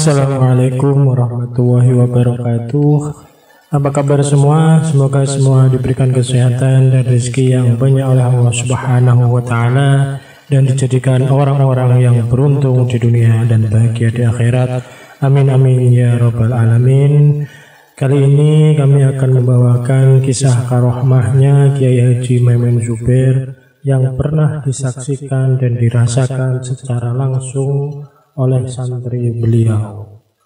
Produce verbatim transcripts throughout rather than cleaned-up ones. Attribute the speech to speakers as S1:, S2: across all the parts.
S1: Assalamualaikum warahmatullahi wabarakatuh. Apa kabar semua? Semoga semua diberikan kesehatan dan rezeki yang banyak oleh Allah Subhanahu wa taala dan dijadikan orang-orang yang beruntung di dunia dan bahagia di akhirat. Amin amin ya rabbal alamin. Kali ini kami akan membawakan kisah karohmahnya Kiai Haji Maimun Zubair yang pernah disaksikan dan dirasakan secara langsung oleh santri beliau.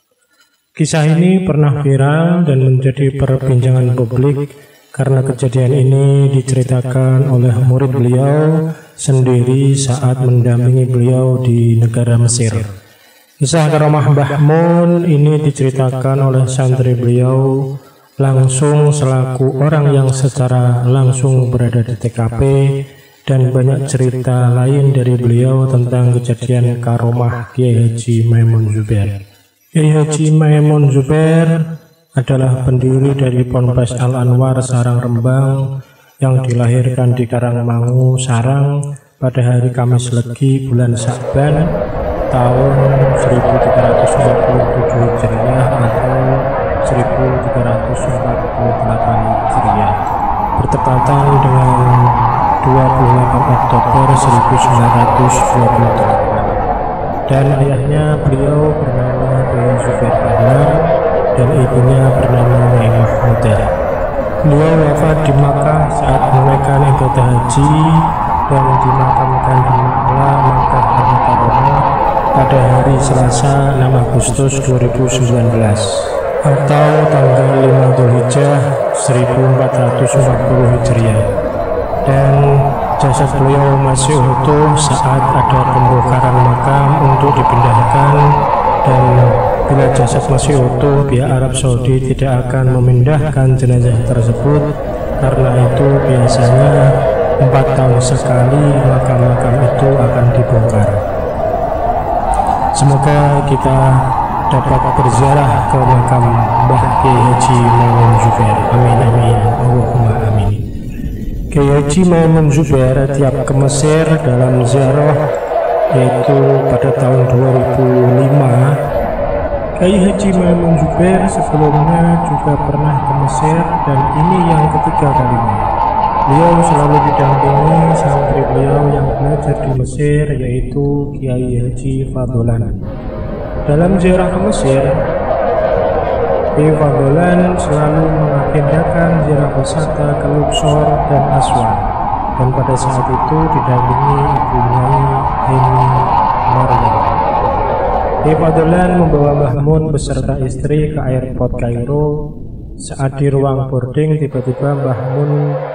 S1: Kisah ini pernah viral dan menjadi perbincangan publik karena kejadian ini diceritakan oleh murid beliau sendiri saat mendampingi beliau di negara Mesir. Kisah karomah Mbah Mun ini diceritakan oleh santri beliau langsung selaku orang yang secara langsung berada di T K P, dan banyak cerita lain dari beliau tentang kejadian karomah Kiai Haji Maimun Zubair. Kiai Haji Maimun Zubair adalah pendiri dari Ponpes Al Anwar Sarang Rembang yang dilahirkan di Karangmangu, Sarang pada hari Kamis Legi bulan Sa'ban tahun seribu tiga ratus empat puluh tujuh Hijriah atau seribu tiga ratus empat puluh delapan Hijriah, bertepatan dengan dua puluh delapan Oktober seribu sembilan ratus dua puluh delapan. Dan ayahnya beliau bernama Kiai Zubair Bahnar dan ibunya bernama Maimah Muda. Beliau wafat di Makkah saat menunaikan ibadah haji dan dimakamkan di Ma'la, Makkah Al-Mukarramah pada hari Selasa enam Agustus dua ribu sembilan belas atau tanggal lima Dzulhijjah seribu empat ratus empat puluh Hijriah. Dan jasad beliau masih utuh saat ada pembongkaran makam untuk dipindahkan, dan bila jasad masih utuh pihak Arab Saudi tidak akan memindahkan jenazah tersebut karena itu biasanya empat tahun sekali makam-makam itu akan dibongkar. Semoga kita dapat berziarah ke makam Mbah Kiai Haji Maimun Zubair. Amin amin Allahumma amin. Kiai Haji Maimun Zubair tiap ke Mesir dalam ziarah, yaitu pada tahun dua ribu lima. Kiai Haji Maimun Zubair sebelumnya juga pernah ke Mesir dan ini yang ketiga kalinya. Beliau selalu didampingi santri beliau yang belajar di Mesir, yaitu Kiai Haji Fadlan. Dalam ziarah ke Mesir, Kiai Fadlan selalu mengagendakan ziarah wisata ke Luxor dan Aswan, dan pada saat itu didampingi Ibu Nyai Heni Maryam. Kiai Fadlan membawa Mbah Mun beserta istri ke airport Kairo. Saat di ruang boarding, tiba-tiba Mbah Mun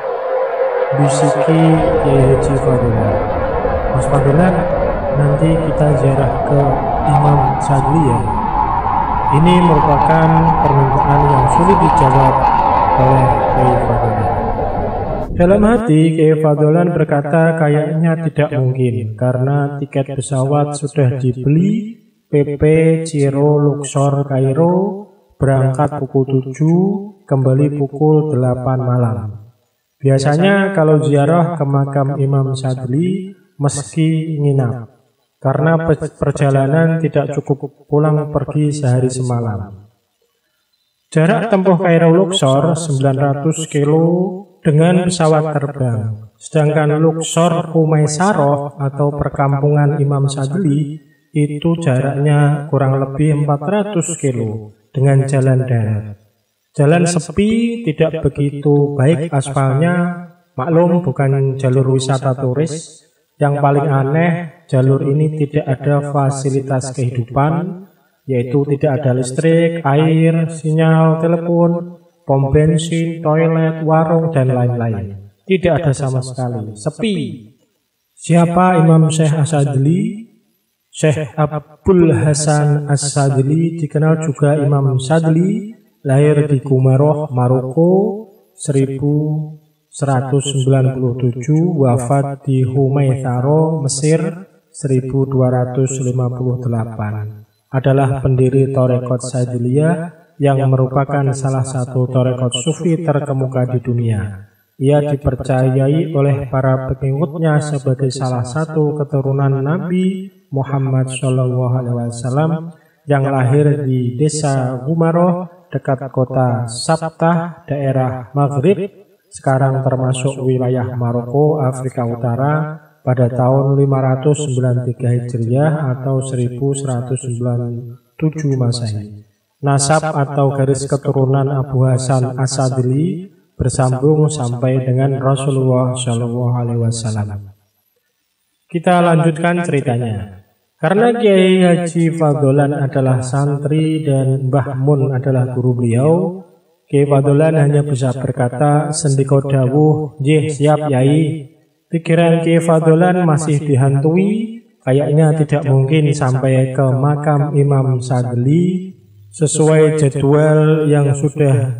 S1: bisiki Kiai Haji Fadlan, "Mas Fadlan, nanti kita ziarah ke Imam Sadli ya?" Ini merupakan permintaan yang sulit dijawab oleh Kiai Fadlan. Dalam hati, Kiai Fadlan berkata kayaknya tidak mungkin karena tiket pesawat sudah dibeli P P Ciro Luxor Kairo, berangkat pukul tujuh, kembali pukul delapan malam. Biasanya kalau ziarah ke makam Imam Sadli meski nginap, karena perjalanan tidak cukup pulang pergi sehari semalam. Jarak tempuh Kairo Luxor sembilan ratus kilo dengan pesawat terbang, sedangkan Luxor Kumaisaroh atau perkampungan Imam Sadli itu jaraknya kurang lebih empat ratus kilo dengan jalan darat. Jalan sepi, tidak begitu baik aspalnya, maklum bukan jalur wisata turis. Yang paling aneh, jalur ini tidak ada fasilitas kehidupan, yaitu tidak ada listrik, air, sinyal telepon, pom bensin, toilet, warung, dan lain-lain. Tidak ada sama sekali, sepi. Siapa Imam Syekh As-Sadli? Syekh Abdul Hasan As-Sadli, dikenal juga Imam Sadli, lahir di Gumaroh, Maroko seribu seratus sembilan puluh tujuh, wafat di Humaitharo, Mesir seribu dua ratus lima puluh delapan. Adalah pendiri Tarekat Sadliyah yang merupakan salah satu tarekat sufi terkemuka di dunia. Ia dipercayai oleh para pengikutnya sebagai salah satu keturunan Nabi Muhammad shallallahu alaihi wasallam yang lahir di desa Gumaroh dekat kota Sabtah, daerah Maghrib, sekarang termasuk wilayah Maroko, Afrika Utara, pada tahun lima ratus sembilan puluh tiga Hijriah atau seribu seratus sembilan puluh tujuh Masehi. Nasab atau garis keturunan Abu Hasan Asadili bersambung sampai dengan Rasulullah Shallallahu Alaihi Wasallam. Kita lanjutkan ceritanya. Karena Kiai Haji Fadholan adalah santri dan Mbah Mun adalah guru beliau, Kiai Fadholan hanya bisa berkata, "Sendiko dawuh, nggih siap Yai." Pikiran Kiai Fadholan masih dihantui, kayaknya tidak mungkin sampai ke makam Imam Sadili sesuai jadwal yang sudah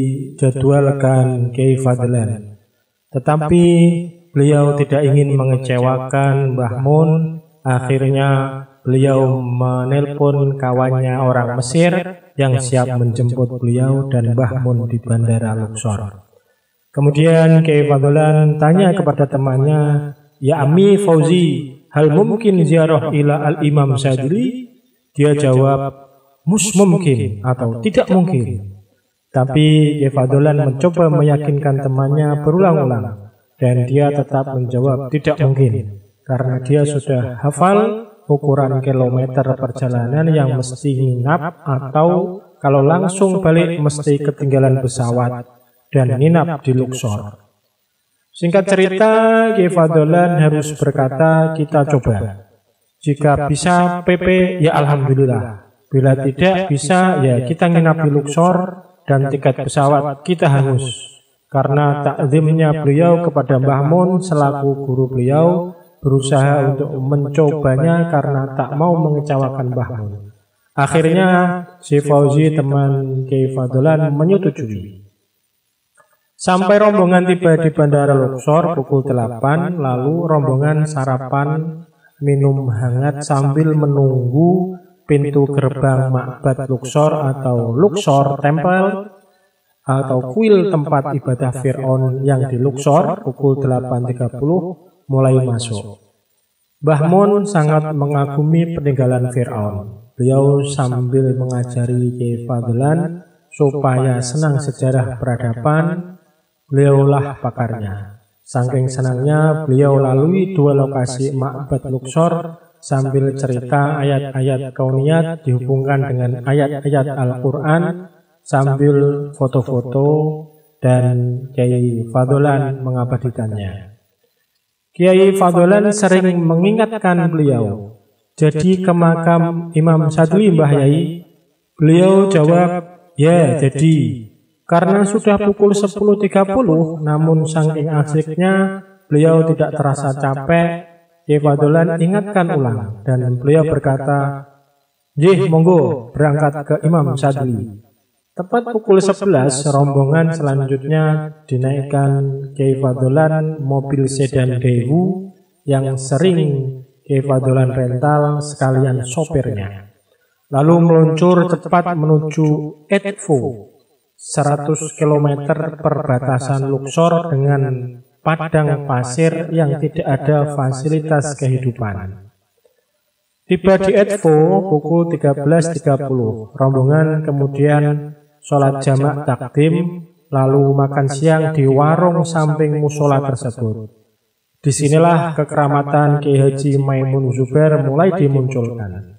S1: dijadwalkan Kiai Fadholan. Tetapi beliau tidak ingin mengecewakan Mbah Mun. Akhirnya beliau menelpon kawannya orang Mesir yang siap menjemput beliau dan Mbah Mun di Bandara Luxor. Kemudian Kiai Fadholan tanya kepada temannya, "Ya Ami Fauzi, hal mungkin ziarah ila al-Imam Sadili?" Dia jawab, "Mus mungkin" atau "tidak mungkin." Tapi Kiai Fadholan mencoba meyakinkan temannya berulang-ulang dan dia tetap menjawab tidak mungkin. Karena dia sudah hafal ukuran kilometer perjalanan yang mesti nginap atau kalau langsung balik mesti ketinggalan pesawat dan nginap di Luxor. Singkat cerita, Kiai Fadholan harus berkata, "Kita coba. Jika bisa P P, ya Alhamdulillah. Bila tidak bisa, ya kita nginap di Luxor dan tiket pesawat kita hangus." Karena takzimnya beliau kepada Mbah Mun selaku guru beliau, berusaha untuk mencobanya karena tak mau mengecewakan Mbah Mun. Akhirnya si Fauzi teman Kiai Fadholan menyetujui. Sampai rombongan tiba di Bandara Luxor pukul delapan, lalu rombongan sarapan minum hangat sambil menunggu pintu gerbang Ma'bad Luxor atau Luxor Temple atau kuil tempat ibadah Fir'aun yang di Luxor pukul delapan tiga puluh mulai masuk. Mbah Mun sangat mengagumi peninggalan Fir'aun. Beliau sambil mengajari Kiai Fadholan supaya senang sejarah peradaban, beliaulah pakarnya. Saking senangnya beliau lalui dua lokasi Ma'bad Luxor sambil cerita ayat-ayat kauniyat dihubungkan dengan ayat-ayat Al-Quran sambil foto-foto dan Kiai Fadholan mengabadikannya. Kiai Fadholan sering mengingatkan beliau, "Jadi ke makam Imam Sadili Mbah Yai?" Beliau jawab, "Ya jadi." Karena sudah pukul sepuluh tiga puluh, namun saking asiknya beliau tidak terasa capek, Kiai Fadholan ingatkan ulang dan beliau berkata, "Nggih monggo berangkat ke Imam Sadili." Tepat pukul sebelas, rombongan selanjutnya dinaikkan Kiai Fadholan mobil sedan Daewoo yang sering Kiai Fadholan rental sekalian sopirnya. Lalu meluncur cepat menuju Edfu, seratus kilometer perbatasan Luxor dengan padang pasir yang tidak ada fasilitas kehidupan. Tiba di Edfu pukul tiga belas tiga puluh, rombongan kemudian sholat jamak takdim, lalu makan siang di warung samping musola tersebut. Disinilah kekeramatan Kiai Haji Maimun Zubair mulai dimunculkan.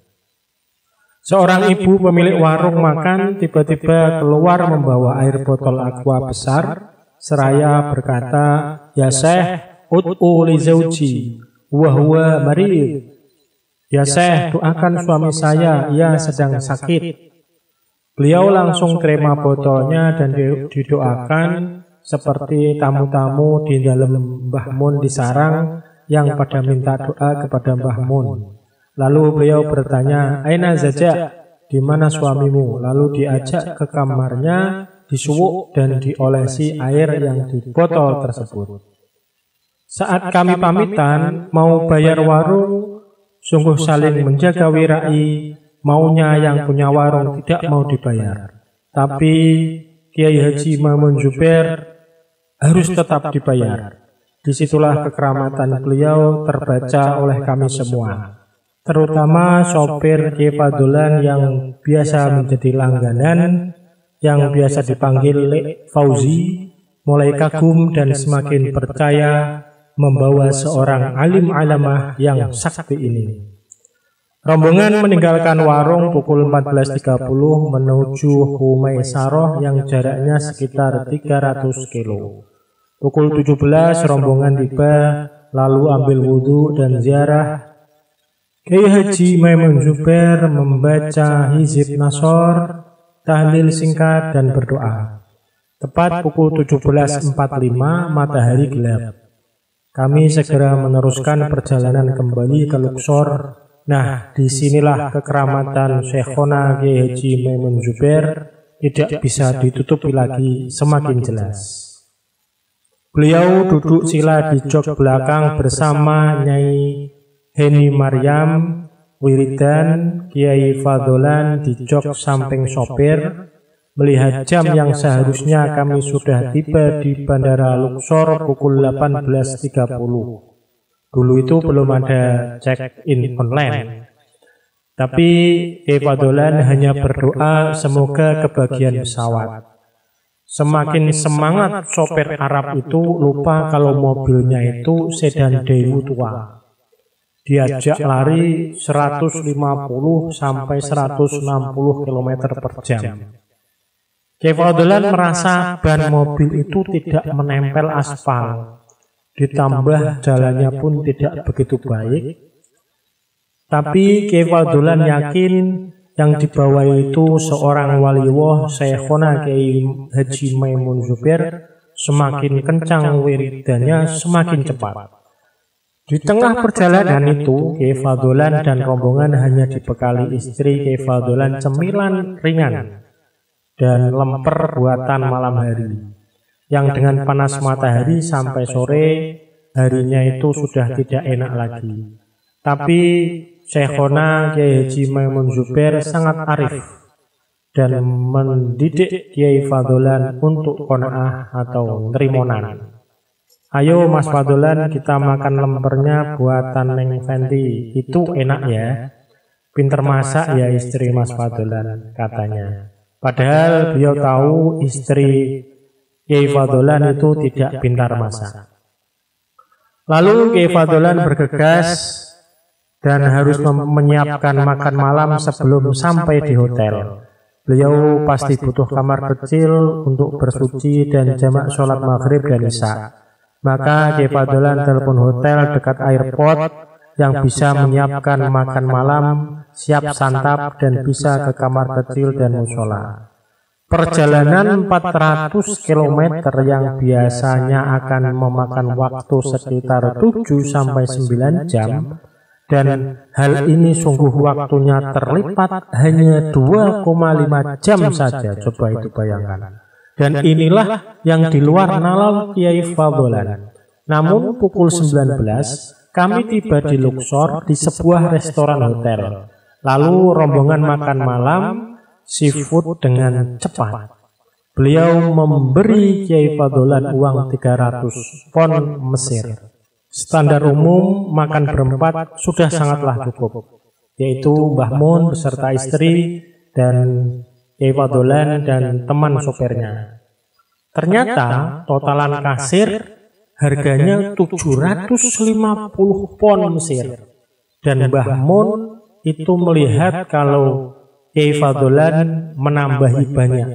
S1: Seorang ibu pemilik warung makan tiba-tiba keluar membawa air botol aqua besar, seraya berkata, "Ya Syekh, ud'u li zauji, wa huwa marid." "Ya Syekh, doakan suami saya, ia sedang sakit." Beliau langsung terima botolnya dan didoakan seperti tamu-tamu di dalam Mbah Mun di sarang yang pada minta doa kepada Mbah Mun. Lalu beliau bertanya, "Aina Zaja, di mana suamimu?" Lalu diajak ke kamarnya, disuwuk dan diolesi air yang di botol tersebut. Saat kami pamitan mau bayar warung, sungguh saling menjaga wirai. Maunya yang punya warung tidak mau dibayar, tapi Kiai Haji Maimun Zubair harus tetap dibayar. Disitulah kekeramatan beliau terbaca oleh kami semua. terutama sopir Kiai Fadlan yang biasa menjadi langganan, yang biasa dipanggil Lek Fauzi, mulai kagum dan semakin percaya membawa seorang alim alamah yang sakti ini. Rombongan meninggalkan warung pukul empat belas tiga puluh menuju Humaisaroh yang jaraknya sekitar tiga ratus kilo. Pukul tujuh belas rombongan tiba, lalu ambil wudhu dan ziarah. Kiai Haji Maimun Zubair membaca Hizib Nasor, tahlil singkat dan berdoa. Tepat pukul tujuh belas empat puluh lima matahari gelap. Kami segera meneruskan perjalanan kembali ke Luxor. Nah, disinilah kekeramatan Syekhona Kiai Haji Maimun Zubair tidak bisa ditutupi lagi, semakin jelas. Beliau duduk sila di jok belakang bersama Nyai Heni Maryam, wiridan. Kiai Fadlan di jok samping sopir. Melihat jam yang seharusnya kami sudah tiba di Bandara Luxor pukul delapan belas tiga puluh. Dulu itu belum ada check-in online. Tapi Kiai Fadlan hanya berdoa semoga kebagian pesawat. Semakin semangat sopir Arab itu lupa kalau mobilnya itu sedan Daewoo tua. Diajak lari seratus lima puluh sampai seratus enam puluh kilometer per jam. Kiai Fadlan merasa ban mobil itu tidak menempel aspal. Ditambah jalannya pun tidak begitu baik. Tapi Kiai Fadlan yakin yang dibawa itu seorang waliwah Syekhona Kiai Haji Maimun Zubair. Semakin kencang wiridannya, semakin cepat. Di tengah perjalanan itu, Kiai Fadlan dan rombongan hanya dibekali istri Kiai Fadlan cemilan ringan dan lemper buatan malam hari, yang dengan panas matahari sampai sore harinya itu sudah tidak enak lagi. Tapi Syekhona Kiai Haji Maimun Zubair sangat arif dan mendidik Kiai Fadlan untuk qanaah atau nerimonan. Ayo Mas Fadlan, kita makan lempernya buatan Neng Fenty, itu enak ya. Pinter masak ya istri Mas Fadlan, katanya. Padahal beliau tahu istri Kiai Fadlan itu tidak pintar masak. Lalu Kiai Fadlan bergegas dan harus menyiapkan makan malam sebelum sampai di hotel. Beliau pasti butuh kamar kecil untuk bersuci dan jamak sholat maghrib dan isya. Maka Kiai Fadlan telepon hotel dekat airport yang bisa menyiapkan makan malam, siap santap dan bisa ke kamar kecil dan mushola. Perjalanan empat ratus kilometer yang biasanya akan memakan waktu sekitar tujuh sampai sembilan jam, dan hal ini sungguh waktunya terlipat hanya dua koma lima jam saja. Coba itu bayangkan. Dan inilah yang di luar nalar Kiai Fadlan. Namun pukul sembilan belas kami tiba di Luxor di sebuah restoran hotel. Lalu rombongan makan malam seafood dengan cepat. Beliau memberi Kiai Fadlan uang tiga ratus pon Mesir. Standar umum makan berempat sudah sangatlah cukup, yaitu Mbah Mun beserta istri dan Kiai Fadlan dan teman sopirnya. Ternyata totalan kasir harganya tujuh ratus lima puluh pon Mesir. Dan Mbah Mun itu melihat kalau Kiai Fadlan menambahi banyak.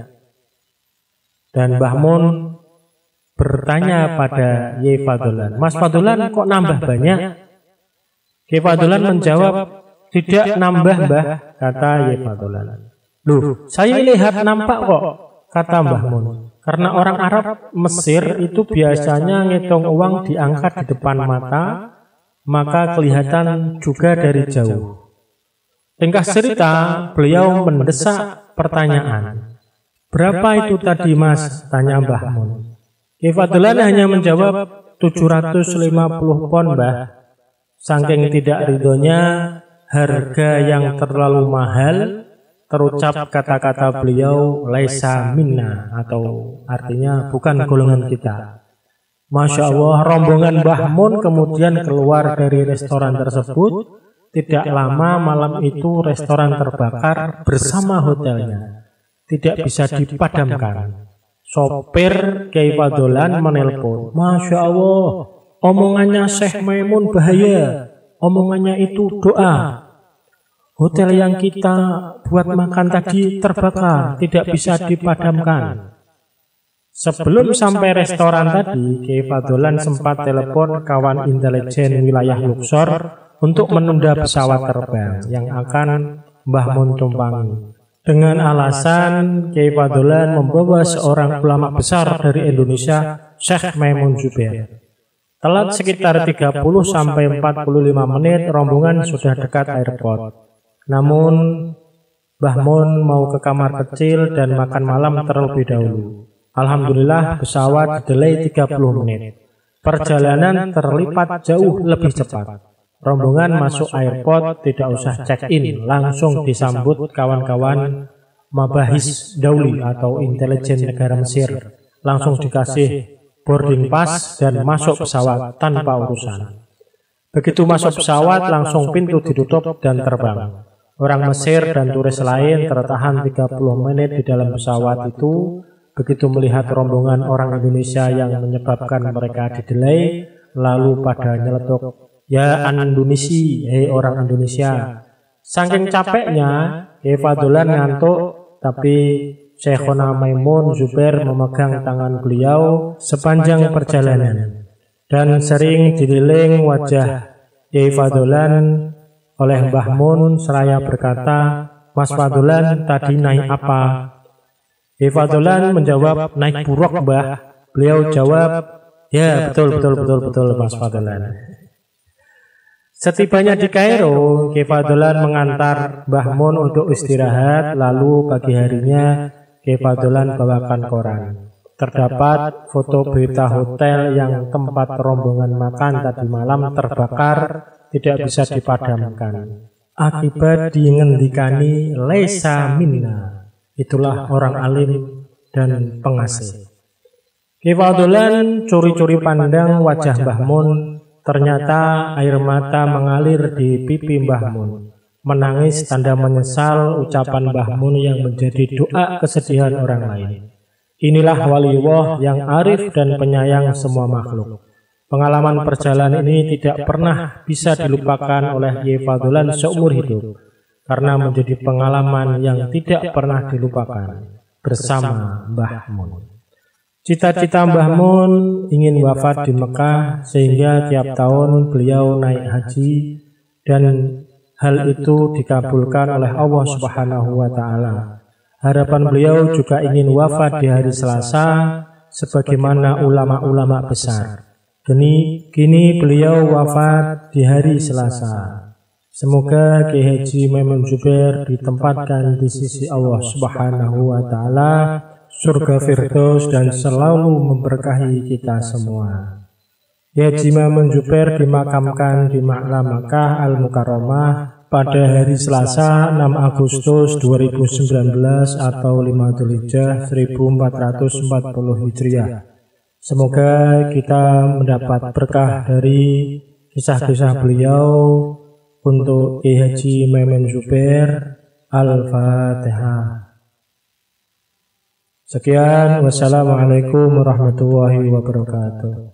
S1: Dan Mbah Mun bertanya pada Kiai Fadlan, Mas Fadlan kok nambah banyak? Kiai Fadlan menjawab, tidak nambah Mbah, kata Kiai Fadlan. Loh, saya lihat nampak kok, kata Mbah Mun. Karena orang Arab Mesir itu biasanya ngitung uang diangkat di depan mata, maka kelihatan juga dari jauh. Ringkas cerita, beliau mendesak pertanyaan. Berapa itu tadi Mas? Tanya Mbah Mun. Kiai Fadlan hanya menjawab tujuh ratus lima puluh pon Mbah. Saking tidak ridhonya harga yang terlalu mahal, terucap kata-kata beliau laisa minna, atau artinya bukan golongan kita. Masya Allah, rombongan Mbah Mun kemudian keluar dari restoran tersebut Tidak lama malam itu restoran terbakar bersama hotelnya. Tidak bisa dipadamkan. Sopir Kyai Fadlan menelpon, "Masya Allah, omongannya Syekh Maimun bahaya. Omongannya itu doa. Hotel yang kita buat makan tadi terbakar, tidak bisa dipadamkan." Sebelum sampai restoran tadi, Kyai Fadlan sempat telepon kawan intelijen wilayah Luxor untuk menunda pesawat terbang yang akan Mbah Mun tumpangi. Dengan alasan Kyai Fadlan membawa seorang ulama besar dari Indonesia, Syekh Maimun Zubair. Telat sekitar tiga puluh sampai empat puluh lima menit, rombongan sudah dekat airport. Namun Mbah Mun mau ke kamar kecil dan makan malam terlebih dahulu. Alhamdulillah pesawat delay tiga puluh menit. Perjalanan terlipat jauh lebih cepat. Rombongan masuk airport tidak usah check-in, langsung disambut kawan-kawan Mabahis Dauli atau intelijen negara Mesir. Langsung dikasih boarding pass dan masuk pesawat tanpa urusan. Begitu masuk pesawat langsung pintu ditutup dan terbang. Orang Mesir dan turis lain tertahan tiga puluh menit di dalam pesawat itu. Begitu melihat rombongan orang Indonesia yang menyebabkan mereka didelay, lalu pada nyeletuk, "Ya Indonesi, hei orang Indonesia." Saking capeknya, Kyai Fadlan ngantuk, tapi Syekhona Maimun Zubair memegang tangan beliau sepanjang perjalanan. Dan sering dililing wajah Kyai Fadlan oleh Mbah Mun seraya berkata, "Mas Fadlan tadi naik apa?" Kyai Fadlan menjawab, "Naik buruk, Mbah." Beliau jawab, "Ya betul betul betul betul Mas Fadlan." Setibanya di Kairo, Kyai Fadlan mengantar Mbah Mun untuk istirahat, lalu pagi harinya Kyai Fadlan bawakan koran. Terdapat foto berita hotel yang tempat rombongan makan tadi malam terbakar, tidak bisa dipadamkan. Akibat dingendikani laisa minna. Itulah orang alim dan pengasih. Kyai Fadlan curi-curi pandang wajah Mbah Mun. Ternyata air mata mengalir di pipi Mbah Mun. Menangis tanda menyesal ucapan Mbah Mun yang menjadi doa kesedihan orang lain. Inilah waliullah yang arif dan penyayang semua makhluk. Pengalaman perjalanan ini tidak pernah bisa dilupakan oleh Kyai Fadlan seumur hidup, karena menjadi pengalaman yang tidak pernah dilupakan bersama Mbah Mun. Cita-cita Mbah Mun ingin wafat di Mekah sehingga tiap tahun beliau naik haji, dan hal itu dikabulkan oleh Allah Subhanahu wa Ta'ala. Harapan beliau juga ingin wafat di hari Selasa sebagaimana ulama-ulama besar. Kini, kini beliau wafat di hari Selasa. Semoga Kyai Haji Maimun Zubair ditempatkan di sisi Allah Subhanahu wa Ta'ala, surga Firdaus, dan selalu memberkahi kita semua. Kyai Haji Maimun Zubair dimakamkan di Ma'la Makkah Al-Mukarramah pada hari Selasa enam Agustus dua ribu sembilan belas atau lima Dzulhijjah seribu empat ratus empat puluh Hijriah. Semoga kita mendapat berkah dari kisah-kisah beliau. Untuk Kyai Haji Maimun Zubair, Al-Fatihah. Sekian, wassalamualaikum warahmatullahi wabarakatuh.